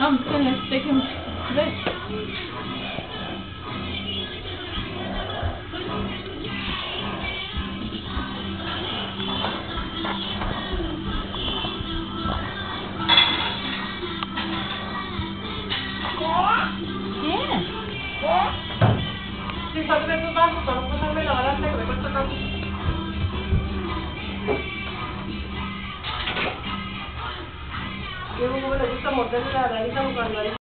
Then let's take him to bed. Sí, salte de tus brazos para no pasarme la balanza que me cuesta tanto. A mi le gusta morderle la nariz a los